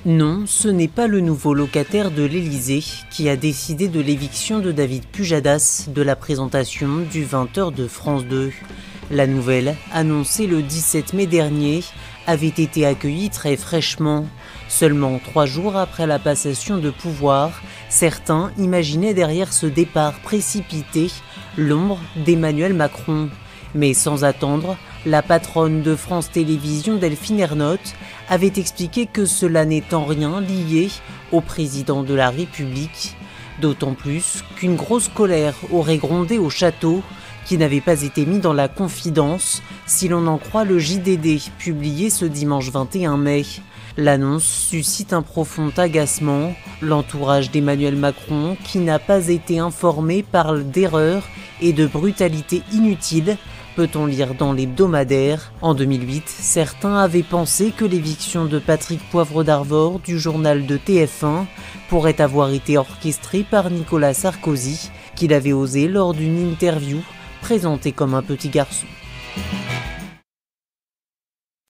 Non, ce n'est pas le nouveau locataire de l'Élysée qui a décidé de l'éviction de David Pujadas de la présentation du 20h de France 2. La nouvelle, annoncée le 17 mai dernier, avait été accueillie très fraîchement. Seulement 3 jours après la passation de pouvoir, certains imaginaient derrière ce départ précipité l'ombre d'Emmanuel Macron. Mais sans attendre, la patronne de France Télévisions, Delphine Ernotte, avait expliqué que cela n'est en rien lié au président de la République. D'autant plus qu'une grosse colère aurait grondé au château, qui n'avait pas été mis dans la confidence, si l'on en croit le JDD publié ce dimanche 21 mai. L'annonce suscite un profond agacement. L'entourage d'Emmanuel Macron, qui n'a pas été informé, parle d'erreurs et de brutalité inutile, peut-on lire dans l'hebdomadaire. En 2008, certains avaient pensé que l'éviction de Patrick Poivre d'Arvor du journal de TF1 pourrait avoir été orchestrée par Nicolas Sarkozy, qu'il avait osé lors d'une interview présentée comme un petit garçon.